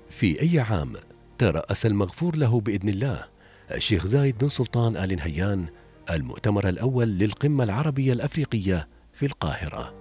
في أي عام ترأس المغفور له بإذن الله الشيخ زايد بن سلطان آل نهيان المؤتمر الأول للقمة العربية الأفريقية في القاهرة؟